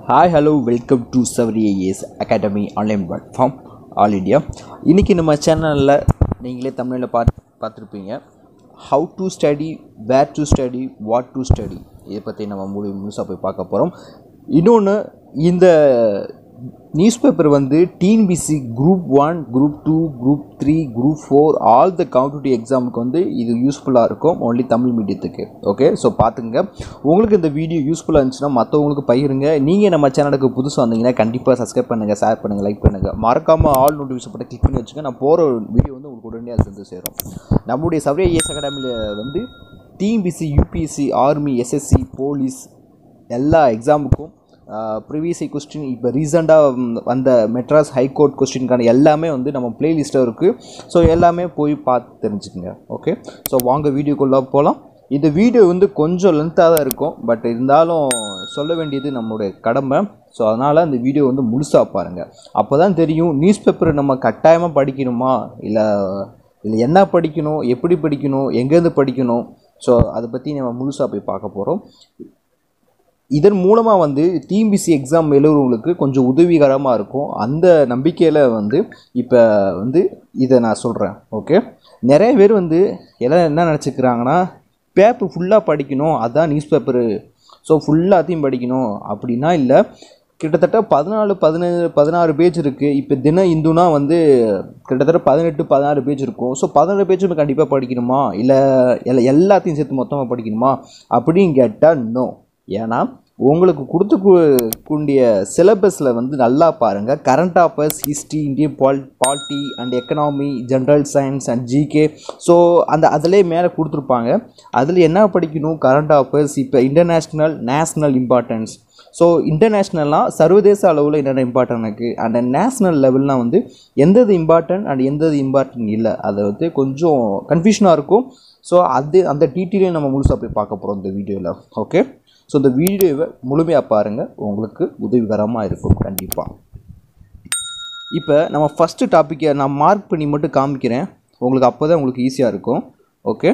Hi, hello, welcome to Savri AS Academy online platform All India. இன்னைக்கு நம்ம சேனலில் நீங்களே தமிழில் பார்த்துருப்பீங்க. How to study, where to study, what to study இதை பற்றி நம்ம முழுசாக போய் பார்க்க போகிறோம். இன்னொன்று இந்த நியூஸ் பேப்பர் வந்து TNPSC group 1, group 2, group 3, group 4 all the competitive எக்ஸாமுக்கு வந்து இது யூஸ்ஃபுல்லாக இருக்கும் ஒன்லி தமிழ் மீடியத்துக்கு. ஓகே, ஸோ பார்த்துங்க. உங்களுக்கு இந்த வீடியோ யூஸ்ஃபுல்லாக இருந்துச்சுன்னா மற்றவங்களுக்கு பகிருங்க. நீங்கள் நம்ம சேனலுக்கு புதுசாக வந்தீங்கன்னா கண்டிப்பாக சப்ஸ்கிரைப் பண்ணுங்கள், ஷேர் பண்ணுங்கள், லைக் பண்ணுங்கள். மறக்காமல் ஆல் நோட்டிஃபிகேஷன் பட்டன் கிளிக் பண்ணி வச்சுங்க. நான் போகிற வீடியோ வந்து உங்களுக்கு உடனே அது சேரும். நம்முடைய சவ்ரி ஐஏஎஸ் அகாடமியில் வந்து TNPSC, UPSC, army, SSC, police எல்லா எக்ஸாமுக்கும் ப்ரீவியஸ் கொஸ்டின், இப்போ ரீசெண்டாக வந்த மெட்ராஸ் ஹைகோர்ட் கொஸ்டினுக்கான எல்லாமே வந்து நம்ம பிளேலிஸ்ட்டில் இருக்குது. ஸோ எல்லாமே போய் பார்த்து தெரிஞ்சுக்கோங்க. ஓகே, ஸோ வாங்க வீடியோக்குள்ளே போகலாம். இந்த வீடியோ வந்து கொஞ்சம் லென்த்தாக தான் இருக்கும், பட் இருந்தாலும் சொல்ல வேண்டியது நம்மளுடைய கடமை. ஸோ அதனால் அந்த வீடியோ வந்து முழுசாக பாருங்கள். அப்போ தான் தெரியும் நியூஸ் பேப்பர் நம்ம கட்டாயமாக படிக்கணுமா, இல்லை என்ன படிக்கணும், எப்படி படிக்கணும், எங்கேருந்து படிக்கணும். ஸோ அதை பற்றி நம்ம முழுசாக போய் பார்க்க போகிறோம். இதன் மூலமாக வந்து டிஎன்பிசி எக்ஸாம் எழுதுறவங்களுக்கு கொஞ்சம் உதவிகரமாக இருக்கும். அந்த நம்பிக்கையில் வந்து இப்போ வந்து இதை நான் சொல்கிறேன். ஓகே, நிறைய பேர் வந்து எல்லாம் என்ன நினச்சிக்கிறாங்கன்னா, பேப்பர் ஃபுல்லாக படிக்கணும், அதுதான் நியூஸ் பேப்பரு, ஸோ ஃபுல்லாத்தையும் படிக்கணும் அப்படின்னா இல்லை. கிட்டத்தட்ட 16 பேஜ் இருக்குது. இப்போ தின இந்துனா வந்து கிட்டத்தட்ட 18-16 பேஜ் இருக்கும். ஸோ 16 பேஜ் கண்டிப்பாக படிக்கணுமா, இல்லை எல்லாத்தையும் சேர்த்து மொத்தமாக படிக்கணுமா அப்படின்னு கேட்டால் நோ. ஏன்னா உங்களுக்கு கொடுத்துக்கூடிய சிலபஸில் வந்து நல்லா பாருங்கள். Current affairs, history, Indian polity and economy, general science and GK. So அதிலே மேலே கொடுத்துருப்பாங்க. அதில் என்ன படிக்கணும், கரண்ட் அஃபேர்ஸ், இப்போ இன்டர்நேஷ்னல், நேஷ்னல் இம்பார்ட்டன்ஸ். ஸோ இன்டர்நேஷ்னல்லாம் சர்வதேச அளவில் என்னென்ன இம்பார்ட்டன் இருக்குது, அண்ட் நேஷ்னல் லெவல்னால் வந்து எந்தது இம்பார்ட்டன்ட் அண்ட் எந்தது இம்பார்ட்டன்ட் இல்லை, அதை வந்து கொஞ்சம் கன்ஃபியூஷனாக இருக்கும். ஸோ அந்த டீட்டெயிலையும் நம்ம முழுசாக போய் பார்க்க போகிறோம் இந்த வீடியோவில். ஓகே, ஸோ இந்த வீடியோவை முழுமையாக பாருங்கள், உங்களுக்கு உதவிகரமாக இருக்கும் கண்டிப்பாக. இப்போ நம்ம ஃபஸ்ட்டு டாப்பிக்கை நான் மார்க் பண்ணி மட்டும் காமிக்கிறேன் உங்களுக்கு, அப்போ தான் உங்களுக்கு ஈஸியாக இருக்கும். ஓகே,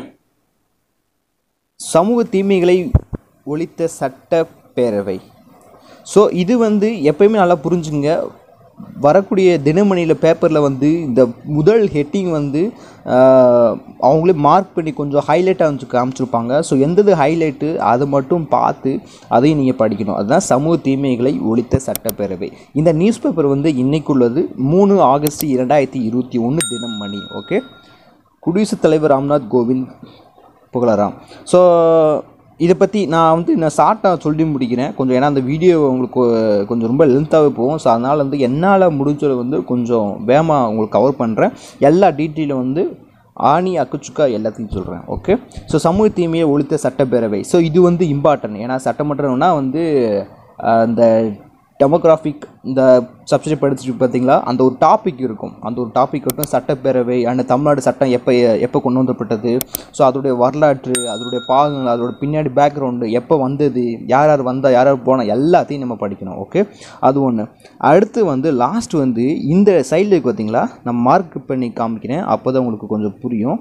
சமூக தீமைகளை ஒழித்த சட்டப்பேரவை. ஸோ இது வந்து எப்பயுமே நல்லா புரிஞ்சுங்க. வரக்கூடிய தினமணியில் பேப்பரில் வந்து இந்த முதல் ஹெட்டிங் வந்து அவங்களே மார்க் பண்ணி கொஞ்சம் ஹைலைட்டாக காமிச்சிருப்பாங்க. ஸோ எந்தது ஹைலைட்டு அதை மட்டும் பார்த்து அதையும் நீங்கள் படிக்கணும். அதுதான் சமூக தீமைகளை ஒழித்த சட்டப்பேரவை. இந்த நியூஸ் பேப்பர் வந்து இன்னைக்குள்ளது 3 ஆகஸ்ட் 2021 தினமணி. ஓகே, குடியரசுத் தலைவர் ராம்நாத் கோவிந்த் புகழராம். ஸோ இதை பற்றி நான் ஷார்ட்டாக சொல்லி முடிக்கிறேன் கொஞ்சம், ஏன்னா அந்த வீடியோ உங்களுக்கு கொஞ்சம் ரொம்ப லென்த்தாகவே போகும். ஸோ அதனால் வந்து என்னால் முடிஞ்சதை வந்து கொஞ்சம் வேகமாக உங்களுக்கு கவர் பண்ணுறேன். எல்லா டீட்டெயிலும் வந்து ஆணி அக்குச்சுக்கா எல்லாத்தையும் சொல்கிறேன். ஓகே, ஸோ சமூக தீமையை ஒழித்த சட்டப்பேரவை. ஸோ இது வந்து இம்பார்ட்டன்ட். ஏன்னா சட்டமன்றம்னா வந்து இந்த டெமோகிராஃபிக் இந்த சப்ஜெக்ட் படிச்சுட்டு பார்த்தீங்களா, அந்த ஒரு டாபிக் இருக்கும். அந்த ஒரு டாபிக் மட்டும் சட்டப்பேரவை அண்ட் தமிழ்நாடு சட்டம் எப்போ கொண்டு வந்தப்பட்டது, ஸோ அதோடைய வரலாற்று, அதோடைய பாகங்கள், அதோட பின்னாடி பேக்ரவுண்டு, எப்போ வந்தது, யார் வந்தால் யார் போனால் எல்லாத்தையும் நம்ம படிக்கணும். ஓகே, அது ஒன்று. அடுத்து வந்து லாஸ்ட் வந்து இந்த சைடில் பார்த்தீங்களா, நான் மார்க் பண்ணி காமிக்கிறேன், அப்போ தான் உங்களுக்கு கொஞ்சம் புரியும்.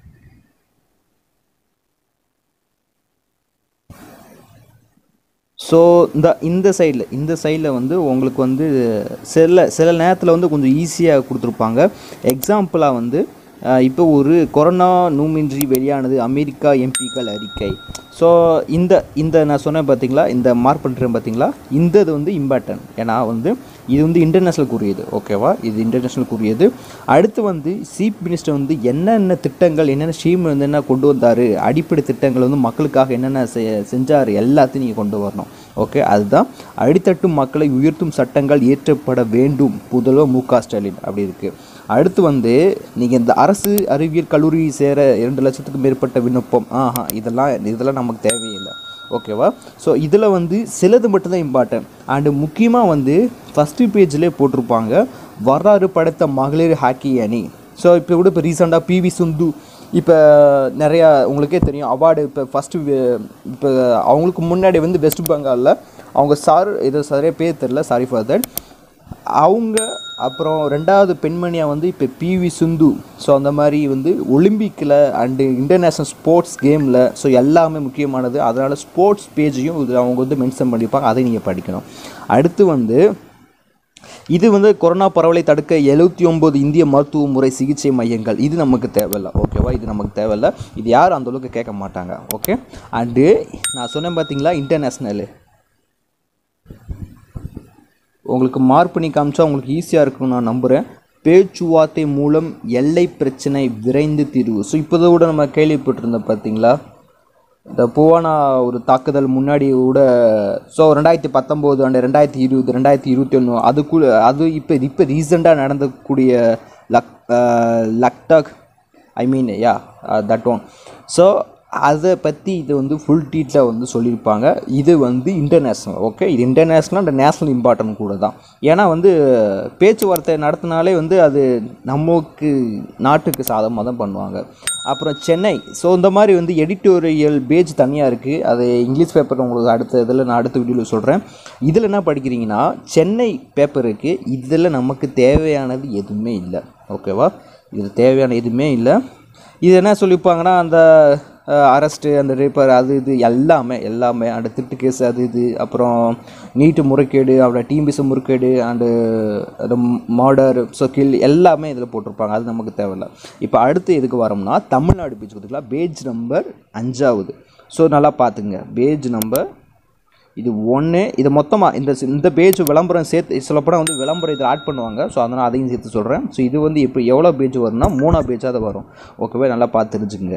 ஸோ இந்த சைடில் வந்து உங்களுக்கு வந்து சில நேரத்தில் வந்து கொஞ்சம் ஈஸியாக கொடுத்துருப்பாங்க. எக்ஸாம்பிளாக வந்து இப்போ ஒரு கொரோனா நோயின்றி வெளியானது அமெரிக்கா எம்பிக்கள் அறிக்கை. ஸோ இந்த நான் சொன்னேன் பார்த்தீங்களா, இந்த மார்க் பண்ணுறேன் பார்த்தீங்களா, இந்த இது வந்து இம்பார்ட்டன்ட். ஏன்னா வந்து இது வந்து இன்டர்நேஷ்னலுக்குரியது. ஓகேவா, இது இன்டர்நேஷ்னலுக்குரியது. அடுத்து வந்து சீஃப் மினிஸ்டர் வந்து என்னென்ன திட்டங்கள், என்னென்ன ஸ்கீம் வந்து என்ன கொண்டு வந்தார், அடிப்படை திட்டங்கள் வந்து மக்களுக்காக என்னென்ன செஞ்சார் எல்லாத்தையும் நீங்கள் கொண்டு வரணும். ஓகே, அதுதான் அடித்தட்டு மக்களை உயர்த்தும் சட்டங்கள் இயற்றப்பட வேண்டும், முதல்வர் மு க ஸ்டாலின் அப்படி இருக்குது. அடுத்து வந்து நீங்கள் இந்த அரசு அறிவியல் கல்லூரி சேர 2 லட்சத்துக்கு மேற்பட்ட விண்ணப்பம். இதெல்லாம் நமக்கு தேவையில்லை. ஓகேவா, ஸோ இதில் வந்து சிலது மட்டும்தான் இம்பார்ட்டன்ட். அண்டு முக்கியமாக வந்து ஃபஸ்ட்டு பேஜ்லேயே போட்டிருப்பாங்க வரலாறு படைத்த மகளிர் ஹாக்கி அணி. ஸோ இப்போ ரீசெண்டாக பிவி சிந்து, இப்போ நிறையா உங்களுக்கே தெரியும் அவார்டு. இப்போ அவங்களுக்கு முன்னாடி வந்து வெஸ்ட் பெங்காலில் அவங்க இதை சரியாக பேர் தெரில, சாரி ஃபார் தட், அவங்க அப்புறம் ரெண்டாவது பெண்மணியாக வந்து இப்போ பிவி சிந்து. ஸோ அந்த மாதிரி வந்து ஒலிம்பிக்கில் அண்டு இன்டர்நேஷ்னல் ஸ்போர்ட்ஸ் கேமில் ஸோ எல்லாமே முக்கியமானது. அதனால் ஸ்போர்ட்ஸ் பேஜையும் இது அவங்க வந்து மென்ஷன் பண்ணியிருப்பாங்க, அதை நீங்கள் படிக்கணும். அடுத்து வந்து இது வந்து கொரோனா பரவலை தடுக்க 79 இந்திய மருத்துவ முறை சிகிச்சை மையங்கள். இது நமக்கு தேவையில்லை, ஓகேவா? இது நமக்கு தேவையில்லை, இது யாரும் அந்தளவுக்கு கேட்க மாட்டாங்க, ஓகே? அண்டு நான் சொன்னேன் பார்த்தீங்களா, இன்டர்நேஷ்னலு உங்களுக்கு மார்க் பண்ணி காமிச்சா உங்களுக்கு ஈஸியாக இருக்குன்னு நான் நம்புகிறேன். பேச்சுவார்த்தை மூலம் எல்லை பிரச்சனை விரைந்து தீர்வு. ஸோ இப்போதை கூட நம்ம கேள்விப்பட்டிருந்தோம் பார்த்தீங்களா, இந்த புவானா ஒரு தாக்குதல் முன்னாடி கூட. ஸோ 2019 அண்டு 2020 2021 அதுக்குள்ள அது இப்போ ரீசெண்டாக நடந்தக்கூடிய லக்டாக் தட் ஒன். ஸோ அதை பற்றி இது வந்து ஃபுல் டீட்டில் வந்து சொல்லியிருப்பாங்க. இது வந்து இன்டர்நேஷ்னல், ஓகே? இது இன்டர்நேஷ்னல் அண்ட் நேஷ்னல் இம்பார்ட்டன்ட் கூட தான். ஏன்னா வந்து பேச்சுவார்த்தை நடத்தினாலே வந்து அது நமக்கு நாட்டுக்கு சாதகமாக தான் பண்ணுவாங்க. அப்புறம் சென்னை. ஸோ இந்த மாதிரி வந்து எடிட்டோரியல் பேஜ் தனியாக இருக்குது, அது இங்கிலீஷ் பேப்பர் உங்களுக்கு அடுத்த இதில் நான் அடுத்த வீடியோவில் சொல்கிறேன். இதில் என்ன படிக்கிறீங்கன்னா, சென்னை பேப்பர் இருக்குது, இதில் நமக்கு தேவையானது எதுவுமே இல்லை, ஓகேவா? இது தேவையான எதுவுமே இல்லை. இது என்ன சொல்லியிருப்பாங்கன்னா, அந்த அரெஸ்ட்டு, அந்த ரேப்பர், அது இது எல்லாமே அந்த திருட்டு கேஸ், அது இது, அப்புறம் நீட்டு முறைகேடு, அப்புறம் டிஎம்பிசி முறைகேடு அண்டு அந்த மர்டர், ஸோ கில் எல்லாமே இதில் போட்டிருப்பாங்க. அது நமக்கு தேவையில்லை. இப்போ அடுத்து எதுக்கு வரோம்னா, தமிழ்நாடு பேஜ் கொடுத்துக்கலாம். Page number 5. ஸோ நல்லா பார்த்துங்க, பேஜ் நம்பர் இது 1. இது மொத்தமாக இந்த பேஜ் விளம்பரம் சேர்த்து சொல்லப்போனால் வந்து விளம்பரம் இதில் ஆட் பண்ணுவாங்க. ஸோ அதனால் அதையும் சேர்த்து சொல்கிறேன். ஸோ இது வந்து இப்போ எவ்வளோ பேஜ் வரும்னா 3 பேஜாக தான் வரும், ஓகேவா? நல்லா பார்த்து தெரிஞ்சுக்குங்க.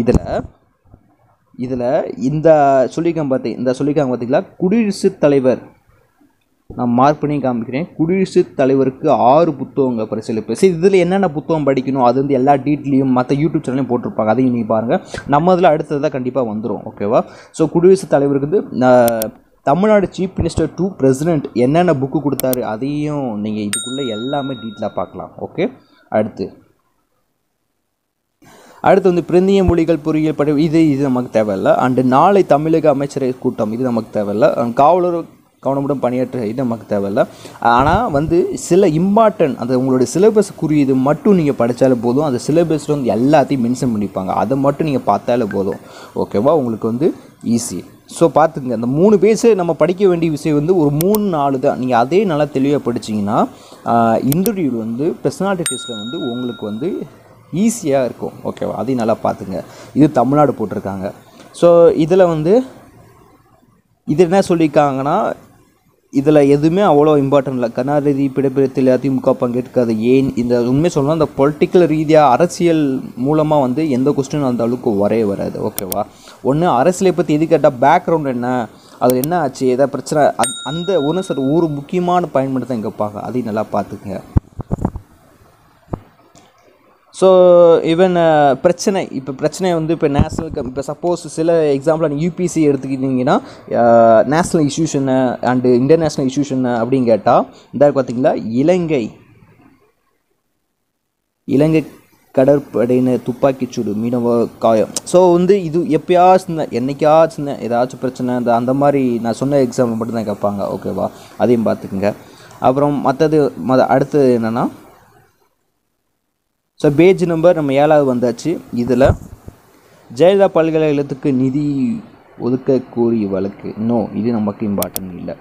இதில் இந்த சொல்லிக்காங்க பார்த்தீங்களா, குடியரசுத் தலைவர், நான் மார்க் பண்ணி காமிக்கிறேன். குடியரசுத் தலைவருக்கு 6 புத்தகங்கள் பரிசீலிப்பு. சரி, இதில் என்னென்ன புத்தகம் படிக்கணும் அது வந்து எல்லா டீட்டெயிலையும் மற்ற யூடியூப் சேனலையும் போட்டிருப்பாங்க, அதையும் நீங்கள் பாருங்கள். நம்ம இதில் அடுத்ததாக கண்டிப்பாக வந்துடும், ஓகேவா? ஸோ குடியரசுத் தலைவருக்கு வந்து Tamil Nadu chief minister to president என்னென்ன புக்கு கொடுத்தாரு அதையும் நீங்கள் இதுக்குள்ளே எல்லாமே டீட்டெயிலாக பார்க்கலாம், ஓகே? அடுத்து வந்து பிரிந்திய மொழிகள் பொறியியல் படி இது நமக்கு தேவையில்லை. அண்டு நாளை தமிழக அமைச்சரவை கூட்டம், இது நமக்கு தேவையில்லை. காவலர் கவனமுடன் பணியாற்ற, இது நமக்கு தேவையில்லை. ஆனால் வந்து சில இம்பார்ட்டன்ட் அந்த உங்களுடைய சிலபஸ் குறியீது மட்டும் நீங்கள் படித்தாலே போதும். அந்த சிலபஸில் வந்து எல்லாத்தையும் மென்ஷன் பண்ணிப்பாங்க, அதை மட்டும் நீங்கள் பார்த்தாலே போதும், ஓகேவா? உங்களுக்கு வந்து ஈஸி. ஸோ பார்த்துங்க, அந்த 3 பேஜ் நம்ம படிக்க வேண்டிய விஷயம் வந்து ஒரு 3-4 தான். நீங்கள் அதே நல்லா தெளிவாக படிச்சிங்கன்னா இன்டர்வியூவில் வந்து பர்சனாலிட்டி டெஸ்ட்டில் வந்து உங்களுக்கு வந்து ஈஸியாக இருக்கும், ஓகேவா? அதையும் நல்லா பார்த்துங்க. இது தமிழ்நாடு போட்டிருக்காங்க. ஸோ இதில் வந்து இது என்ன சொல்லியிருக்காங்கன்னா, இதில் எதுவுமே அவ்வளோ இம்பார்ட்டன்ட் இல்லை. கருணாநிதி பிடிப்பிடத்தில் அதிமுக பங்கேற்காது ஏன்? இந்த உண்மை சொல்லலாம், இந்த பொலிட்டிக்கல் ரீதியாக அரசியல் மூலமாக வந்து எந்த கொஸ்டின் அந்த அளவுக்கு வராது, ஓகேவா? ஒன்று அரசியலை பற்றி எது கேட்டால் பேக்ரவுண்ட் என்ன, அது என்ன ஆச்சு, ஏதாவது பிரச்சனை, அந்த ஒரு முக்கியமான பயன்பாடு தான் இங்கே பார்க்க, அதையும் நல்லா பார்த்துக்குங்க. ஸோ ஈவன் பிரச்சனை வந்து இப்போ நேஷ்னல், இப்போ சப்போஸ் சில எக்ஸாம்பிளாக நீங்கள் யூபிசி எடுத்துக்கிட்டிங்கன்னா நேஷ்னல் இஷ்யூஷனு அண்டு இன்டர்நேஷ்னல் இஷ்யூஷனு அப்படின்னு கேட்டால் இந்த பார்த்தீங்களா, இலங்கை கடற்படையினர் துப்பாக்கிச்சூடு மீனவ காயம். ஸோ வந்து இது என்னைக்காச்சும் ஏதாச்சும் பிரச்சனை அந்த மாதிரி நான் சொன்ன எக்ஸாம்பிள் மட்டும்தான் கேட்பாங்க, ஓகேவா? அதையும் பார்த்துக்குங்க. அப்புறம் அடுத்தது என்னென்னா, ஸோ பேஜ் நம்பர் நம்ம 7 வந்தாச்சு. இதில் ஜெயலலிதா பல்கலைக்கழகத்துக்கு நிதி ஒதுக்க கோரிய வழக்கு, இது நமக்கு இம்பார்ட்டன்ட் இல்லை.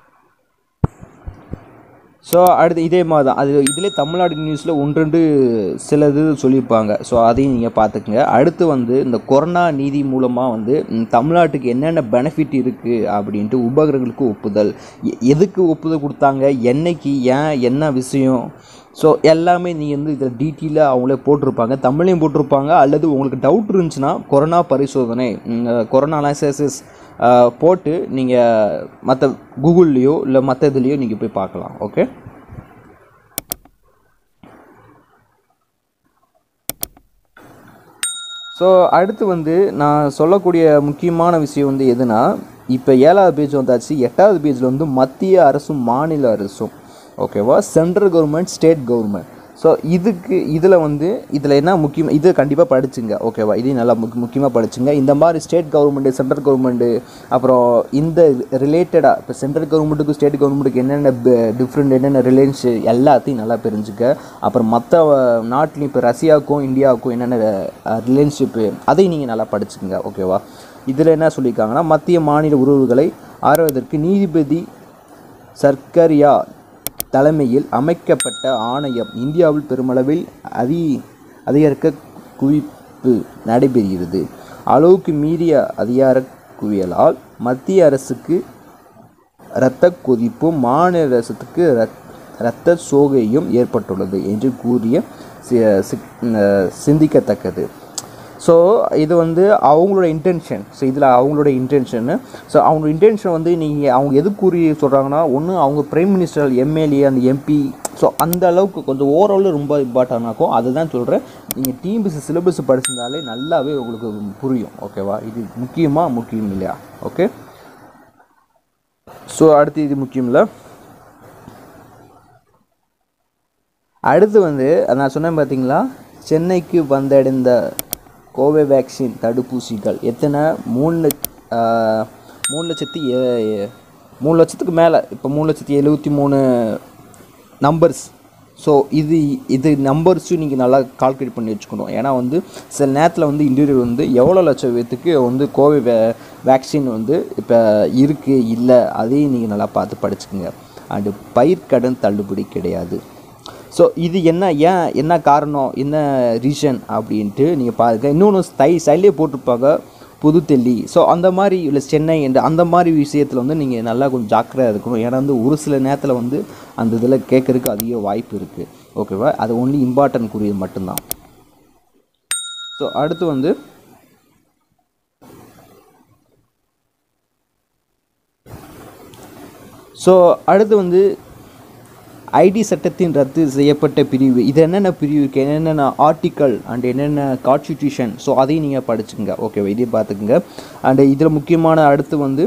ஸோ அடுத்து இதே மாதிரி தான், அது இதிலே தமிழ்நாடு நியூஸில் 1-2 சிலது சொல்லியிருப்பாங்க. ஸோ அதையும் நீங்கள் பார்த்துக்குங்க. அடுத்து வந்து இந்த கொரோனா நிதி மூலமாக வந்து தமிழ்நாட்டுக்கு என்னென்ன பெனிஃபிட் இருக்குது அப்படின்ட்டு உபகரணங்களுக்கு ஒப்புதல், எதுக்கு ஒப்புதல் கொடுத்தாங்க, என்னைக்கு, ஏன், என்ன விஷயம், ஸோ எல்லாமே நீங்கள் வந்து இதில் டீட்டெயிலாக அவங்களே போட்டிருப்பாங்க, தமிழையும் போட்டிருப்பாங்க. அல்லது உங்களுக்கு டவுட் இருந்துச்சுன்னா கொரோனா பரிசோதனை, கொரோனா அனாலிசிஸ் போட்டு நீங்கள் மற்ற கூகுள்லேயோ இல்லை மற்ற இதுலேயோ நீங்கள் போய் பார்க்கலாம், ஓகே? ஸோ அடுத்து வந்து நான் சொல்லக்கூடிய முக்கியமான விஷயம் வந்து எதுனா, இப்போ 7வது பேஜ் வந்தாச்சு. 8வது பேஜில் வந்து மத்திய அரசும் மாநில அரசும், ஓகேவா? Central government, state government. So இதில் வந்து இதில் என்ன முக்கியம், இது கண்டிப்பாக படிச்சுங்க ஓகேவா. இதையும் நல்லா முக்கியமாக படிச்சுங்க. இந்த மாதிரி ஸ்டேட் கவர்மெண்ட்டு, சென்ட்ரல் கவர்மெண்ட்டு, அப்புறம் இந்த ரிலேட்டடாக இப்போ சென்ட்ரல் கவர்மெண்ட்டுக்கும் ஸ்டேட் கவர்மெண்ட்டுக்கு என்னென்ன டிஃப்ரெண்ட், என்னென்ன ரிலேஷன்ஸ் எல்லாத்தையும் நல்லா தெரிஞ்சுக்க. அப்புறம் மற்ற நாட்டிலையும் இப்போ ரஷ்யாவுக்கும் இந்தியாவுக்கும் என்னென்ன ரிலேஷன்ஷிப்பு அதையும் நீங்கள் நல்லா படிச்சுங்க ஓகேவா. இதில் என்ன சொல்லியிருக்காங்கன்னா, மத்திய மாநில உறவுகளை ஆராய்வதற்கு நீதிபதி சர்க்கரியா தலைமையில் அமைக்கப்பட்ட ஆணையம் இந்தியாவில் பெருமளவில் அதிகரிக்க குவிப்பு நடைபெறுகிறது. அளவுக்கு மீறிய அதிகார குவியலால் மத்திய அரசுக்கு இரத்த கொதிப்பும் மாநில அரசுக்கு இரத்த சோகையும் ஏற்பட்டுள்ளது என்று கூறிய சிந்திக்கத்தக்கது. ஸோ இது வந்து அவங்களோட இன்டென்ஷன். ஸோ இதில் அவங்களோட இன்டென்ஷனு. ஸோ அவங்களோட இன்டென்ஷன் வந்து நீங்கள் அவங்க எது கூறி சொல்கிறாங்கன்னா, ஒன்று அவங்க பிரைம் மினிஸ்டர், எம்எல்ஏ, அந்த எம்பி, ஸோ அந்த அளவுக்கு கொஞ்சம் ஓவரால் ரொம்ப இம்பார்ட்டன்ட் ஆகும். அதுதான் சொல்கிறேன். நீங்கள் டிஎன்பிஎஸ்சி சிலபஸ் படிச்சிருந்தாலே நல்லாவே உங்களுக்கு புரியும் ஓகேவா. இது முக்கியம் இல்லையா. ஓகே. ஸோ அடுத்து இது முக்கியம் இல்லை. அடுத்து வந்து நான் சொன்னேன் பார்த்தீங்களா, சென்னைக்கு வந்தடைந்த கோவேவேக்சின் தடுப்பூசிகள் எத்தனை? 3 லட்சத்துக்கு மேலே, இப்போ 3,73,000 நம்பர்ஸ். ஸோ இது நம்பர்ஸும் நீங்கள் நல்லா கால்குலேட் பண்ணி வச்சுக்கணும். ஏன்னா வந்து சில நேரத்தில் வந்து இன்டர்வியூ வந்து எவ்வளோ லட்சம் பேத்துக்கு வந்து வேக்சின் வந்து இப்போ இருக்குது இல்லை, அதையும் நீங்கள் நல்லா பார்த்து படிச்சுக்கோங்க. அண்டு பயிர்க்கடன் தள்ளுபடி கிடையாது. ஸோ இது என்ன காரணம், என்ன ரீசன் அப்படின்ட்டு நீங்கள் பாருங்கள். இன்னொன்று சைட்லேயே போட்டிருப்பாங்க புதுடெல்லி. ஸோ அந்த மாதிரி இல்லை சென்னை என்ற அந்த மாதிரி விஷயத்தில் வந்து நீங்கள் நல்லா கொஞ்சம் ஜாக்கிரதையாக இருக்கணும். ஏன்னா வந்து ஒரு சில நேரத்தில் வந்து அந்த இதில் கேட்குறதுக்கு அதிக வாய்ப்பு இருக்குது ஓகேவா. அது ஒன்லி இம்பார்ட்டன்ட் கூறியது மட்டும்தான். ஸோ அடுத்து வந்து ஐடி சட்டத்தின் ரத்து செய்யப்பட்ட பிரிவு. இது என்னென்ன பிரிவு இருக்குது, என்னென்ன ஆர்டிக்கல் அண்ட் என்னென்ன கான்ஸ்டிடியூஷன், ஸோ அதையும் நீங்கள் படிச்சுங்க ஓகேவா. இதையும் பார்த்துக்குங்க. அண்ட் இதில் முக்கியமான அடுத்து வந்து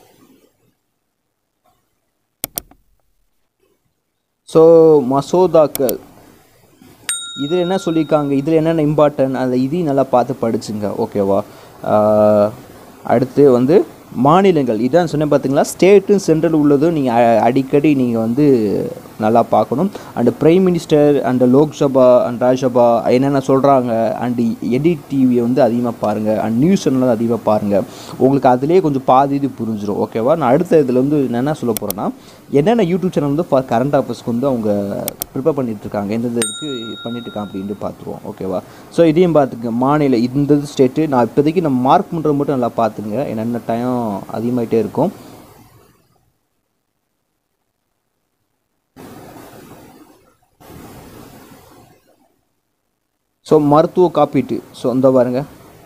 ஸோ மசோதாக்கள், இதில் என்ன சொல்லியிருக்காங்க, இதில் என்னென்ன இம்பார்ட்டன்ட், அந்த இதையும் நல்லா பார்த்து படிச்சுங்க ஓகேவா. அடுத்து வந்து மாநிலங்கள், இதான் சொன்னேன் பார்த்தீங்களா, ஸ்டேட்டும் சென்ட்ரல் உள்ளதும் நீங்கள் அடிக்கடி நீங்கள் வந்து நல்லா பார்க்கணும். And prime minister and Lok Sabha and Rajya Sabha என்னென்ன சொல்கிறாங்க, அண்டு எடிட் டிவியை வந்து அதிகமாக பாருங்கள், அண்ட் நியூஸ் சேனல் அதிகமாக பாருங்கள். உங்களுக்கு அதிலே கொஞ்சம் பாதி இது புரிஞ்சிடும் ஓகேவா. நான் அடுத்த இதில் வந்து என்ன சொல்ல போகிறேன்னா, என்னென்ன யூடியூப் சேனல் வந்து ஃபார் கரண்ட் அஃபேர்ஸ்க்கு வந்து அவங்க ப்ரிப்பேர் பண்ணிகிட்ருக்காங்க, எந்தெந்த இதுக்கு பண்ணிட்டுருக்காங்க அப்படின்ட்டு பார்த்துருவோம் ஓகேவா. ஸோ இதையும் பார்த்துங்க. மாநில இந்த ஸ்டேட்டு நான் இப்போதைக்கு நம்ம மார்க் பண்ணுறது மட்டும் நல்லா பார்த்துங்க, என்னென்ன டைம் அதிகமாகிட்டே இருக்கும். ஸோ மருத்துவ காப்பீட்டு, ஸோ இந்த பாருங்கள்,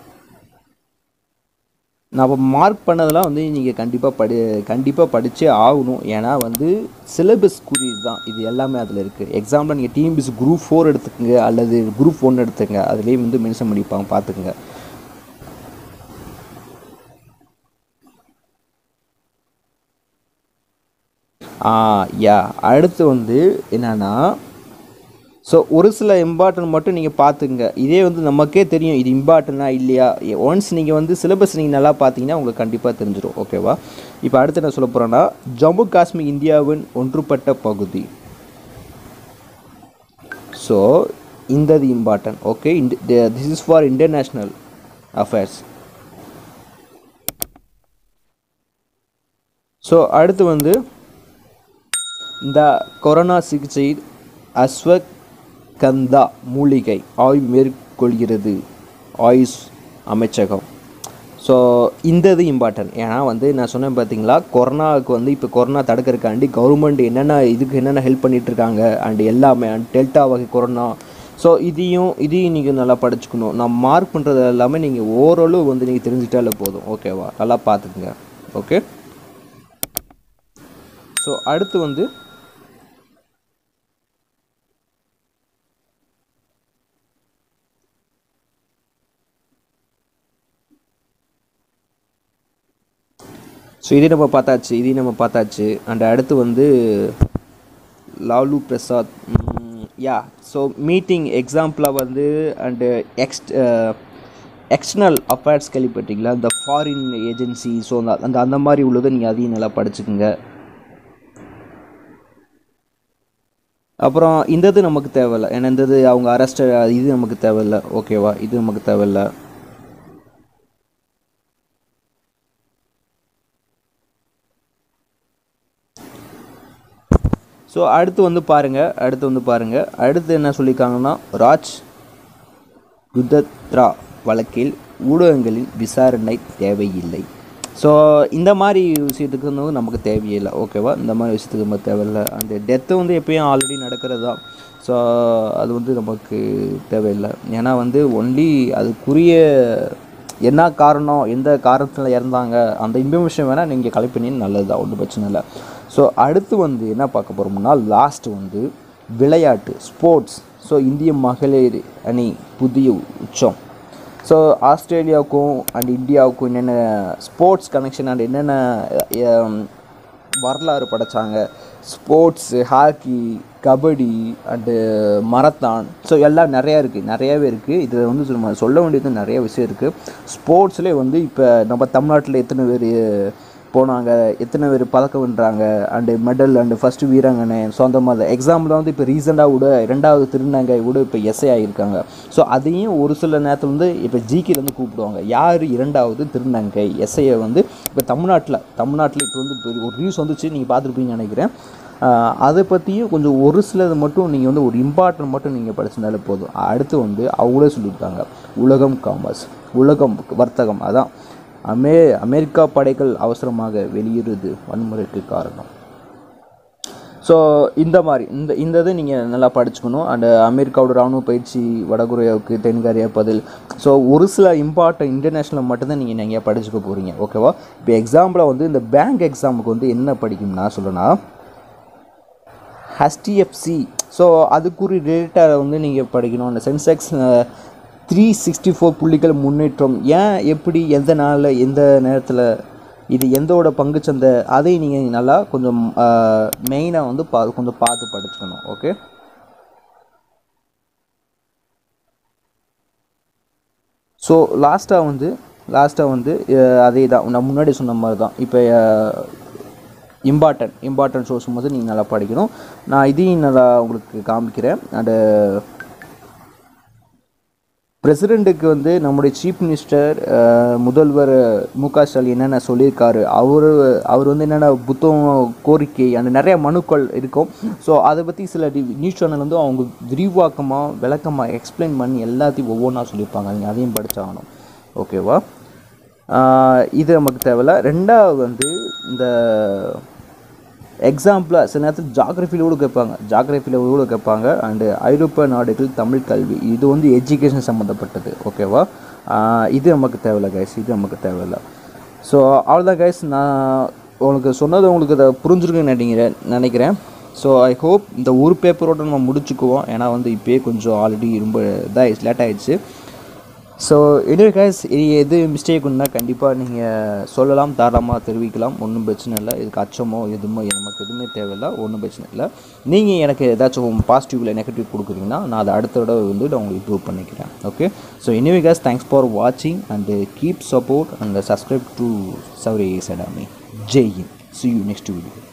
நான் இப்போ மார்க் பண்ணதெல்லாம் வந்து நீங்கள் கண்டிப்பாக படித்தே ஆகணும். ஏன்னா வந்து சிலபஸ் குறியீடு தான் இது எல்லாமே அதில் இருக்குது. எக்ஸாம்பிள் நீங்கள் டிஎன்பிஎஸ்சி குரூப் 4 எடுத்துக்கோங்க அல்லது குரூப் 1 எடுத்துக்கங்க, அதுலேயே வந்து மென்ஷன் பண்ணிப்பாங்க பார்த்துக்குங்க. அடுத்து வந்து என்னென்னா, ஸோ ஒரு சில இம்பார்ட்டன்ட் மட்டும் நீங்கள் பார்த்துங்க. இதே வந்து நமக்கே தெரியும் இது இம்பார்ட்டனா இல்லையா. ஒன்ஸ் நீங்கள் வந்து சிலபஸ் நீங்கள் நல்லா பார்த்தீங்கன்னா உங்களுக்கு கண்டிப்பாக தெரிஞ்சிடும் ஓகேவா. இப்போ அடுத்து என்ன சொல்ல போகிறேன்னா, ஜம்மு காஷ்மீர் இந்தியாவின் ஒன்றுபட்ட பகுதி. ஸோ இந்த important okay. This is for international affairs. So அடுத்து வந்து இந்த கொரோனா சிகிச்சை அஸ்வகந்தா மூலிகை ஆய்வு மேற்கொள்கிறது ஆயுஷ் அமைச்சகம். ஸோ இந்த இது இம்பார்ட்டன்ட். ஏன்னா வந்து நான் சொன்னேன் பார்த்தீங்களா, கொரோனாவுக்கு வந்து இப்போ கொரோனா தடுக்கிறதுக்காண்டி கவர்மெண்ட் என்னென்ன ஹெல்ப் பண்ணிகிட்ருக்காங்க அண்ட் எல்லாமே அண்ட் டெல்டா வகை கொரோனா. ஸோ இதையும் நீங்கள் நல்லா படிச்சுக்கணும். நான் மார்க் பண்ணுறது எல்லாமே நீங்கள் ஓரளவு வந்து நீங்கள் தெரிஞ்சுட்டாலே போதும் ஓகேவா. நல்லா பார்த்துக்குங்க ஓகே. ஸோ அடுத்து வந்து இதையும் நம்ம பார்த்தாச்சு. அண்ட் அடுத்து வந்து லாலு பிரசாத் யா ஸோ மீட்டிங் எக்ஸாம்பிளாக வந்து அண்டு எக்ஸ்டர்னல் அஃபேர்ஸ் கேள்விப்பட்டீங்களா, இந்த ஃபாரின் ஏஜென்சி, ஸோ அந்த மாதிரி உள்ளதை நீங்கள் அதையும் நல்லா படிச்சுக்குங்க. அப்புறம் இந்த இது நமக்கு தேவையில்லை, ஏன்னா இந்த இது அவங்க அரெஸ்ட் இது நமக்கு தேவையில்லை. ஓகேவா, இது நமக்கு தேவையில்லை. ஸோ அடுத்து வந்து பாருங்கள், அடுத்து என்ன சொல்லியிருக்காங்கன்னா, ராஜ் குதத்ரா வழக்கில் ஊடகங்களின் விசாரணை தேவையில்லை. ஸோ இந்த மாதிரி விஷயத்துக்கு வந்து நமக்கு தேவையில்லை. ஓகேவா, இந்த மாதிரி விஷயத்துக்கு நம்ம தேவையில்லை. அந்த டெத்து வந்து எப்பயும் ஆல்ரெடி நடக்கிறது தான். ஸோ அது வந்து நமக்கு தேவையில்லை. ஏன்னா வந்து ஒன்லி அதுக்குரிய என்ன காரணம், எந்த காரணத்தில் இறந்தாங்க அந்த இன்ஃபர்மேஷன் வேணால் நீங்கள் கலெக்ட் பண்ணி நல்லது தான், ஒன்றும் பிரச்சனை இல்லை. ஸோ அடுத்து வந்து என்ன பார்க்க போகிறோம்னா, லாஸ்ட் வந்து விளையாட்டு, ஸ்போர்ட்ஸ். ஸோ இந்திய மகளிர் அணி புதிய உச்சம். ஸோ ஆஸ்திரேலியாவுக்கும் அண்ட் இந்தியாவுக்கும் என்னென்ன ஸ்போர்ட்ஸ் கனெக்ஷன் அண்ட் என்னென்ன வரலாறு படைத்தாங்க, sports, hockey, kabaddi and marathon, so எல்லாம் நிறையாவே இருக்குது. இதில் வந்து நம்ம சொல்ல வேண்டியது நிறைய விஷயம் இருக்குது. ஸ்போர்ட்ஸ்லேயே வந்து இப்போ நம்ம தமிழ்நாட்டில் எத்தனை பேர் போனாங்க, எத்தனை பேர் பதக்கம் வென்றாங்க அண்டு மெடல் அண்டு ஃபஸ்ட்டு வீராங்கனை. ஸோ அந்த மாதிரி எக்ஸாம்பிள் வந்து இப்போ ரீசெண்டாக கூட 2வது திருநங்கை கூட இப்போ எஸ்ஐ ஆகியிருக்காங்க. ஸோ அதையும் ஒரு சில நேரத்தில் வந்து இப்போ ஜிகேலேருந்து கூப்பிடுவாங்க, யார் 2வது திருநங்கை எஸ்ஐயை வந்து இப்போ தமிழ்நாட்டில் இப்போ வந்து ஒரு நியூஸ் வந்துச்சு, நீங்கள் பார்த்துருப்பீங்கன்னு நினைக்கிறேன். அதை பற்றியும் கொஞ்சம் ஒரு சிலது மட்டும் நீங்கள் வந்து ஒரு இம்பார்ட்டன்ட் மட்டும் நீங்கள் படிச்சிருந்தாலே போதும். அடுத்து வந்து அவங்களே சொல்லியிருக்காங்க, உலகம் காமர்ஸ், உலகம் வர்த்தகம். அதான் அமெரிக்கா படைகள் அவசரமாக வெளியேறுது வன்முறைக்கு காரணம். ஸோ இந்த மாதிரி இந்த இது நீங்கள் நல்லா படிச்சுக்கணும். அண்ட் அமெரிக்காவோட இராணுவ பயிற்சி வடகொரியாவுக்கு தென்கொரியா பதில். ஸோ ஒரு சில இம்பார்ட்டன்ட் இன்டர்நேஷ்னல் மட்டும்தான் நீங்கள் படிச்சுக்க போகிறீங்க. ஓகேவா, இப்போ எக்ஸாம்பிளாக வந்து இந்த பேங்க் எக்ஸாமுக்கு வந்து என்ன படிக்கும்னா சொல்லணும்னா HDFC. ஸோ அதுக்குரிய ரிலேட்டடாக வந்து நீங்கள் படிக்கணும். அந்த சென்செக்ஸ் 364 புள்ளிகள் முன்னேற்றம், ஏன், எப்படி, எந்த நாளில், எந்த நேரத்தில், இது எந்தோட பங்குச்சந்தை, அதை நீங்கள் நல்லா கொஞ்சம் மெயினாக வந்து கொஞ்சம் பார்த்து படிச்சுக்கணும். ஓகே, ஸோ லாஸ்ட்டாக வந்து அதே தான் நான் முன்னாடி சொன்ன மாதிரி தான். இப்போ இம்பார்ட்டன்ட் சோர்ஸ் வந்து நீங்கள் நல்லா படிக்கணும். நான் இதையும் நல்லா உங்களுக்கு காமிக்கிறேன். அண்டு பிரசிடெண்ட்டுக்கு வந்து நம்முடைய சீஃப் மினிஸ்டர் முதல்வர் மு.க. ஸ்டாலின் என்னென்ன சொல்லியிருக்காரு, அவர் வந்து என்னென்ன புத்தகம், கோரிக்கை அந்த நிறைய மனுக்கள் இருக்கும். ஸோ அதை பற்றி சில நியூஸ் சேனல் வந்து அவங்க விளக்கமாக எக்ஸ்பிளைன் பண்ணி எல்லாத்தையும் ஒவ்வொன்றா சொல்லியிருப்பாங்க. நீங்கள் அதையும் படித்தாகணும். ஓகேவா, இது நமக்கு தேவையில்ல. 2வது வந்து இந்த எக்ஸாம்பிளாக சில நேரத்தில் ஜாகிரஃபியில் கூட கேட்பாங்க. அண்டு ஐரோப்பிய நாடுகள் தமிழ் கல்வி, இது வந்து எஜுகேஷன் சம்மந்தப்பட்டது. ஓகேவா, இது நமக்கு தேவையில்லை கைஸ், இது நமக்கு தேவையில்லை. ஸோ அவ்வளோதான் கைஸ், நான் உங்களுக்கு சொன்னது உங்களுக்கு அதை புரிஞ்சுருக்குன்னு நினைக்கிறேன். ஸோ ஐ ஹோப் இந்த ஒரு பேப்பரோடு நம்ம முடிச்சுக்குவோம். ஏன்னா வந்து இப்போயே கொஞ்சம் ஆல்ரெடி ரொம்ப லேட் ஆகிடுச்சு. ஸோ எனிவே கைஸ், எது மிஸ்டேக் இருந்தால் கண்டிப்பாக நீங்கள் சொல்லலாம், தாராளமாக தெரிவிக்கலாம், ஒன்றும் பிரச்சனை இல்லை. இதுக்கு அச்சமோ நமக்கு எதுவுமே தேவையில்லை, ஒன்றும் பிரச்சனை இல்லை. நீங்கள் எனக்கு ஏதாச்சும் பாசிட்டிவ் இல்லை நெகட்டிவ் கொடுக்குறீங்கன்னா நான் அதை அடுத்த தடவை வந்து நான் உங்களுக்கு இம்ப்ரூவ் பண்ணிக்கிறேன். Okay, so anyway guys, thanks for வாட்சிங் and keep support and subscribe to Chauri academy. Jai Hind. See you next video.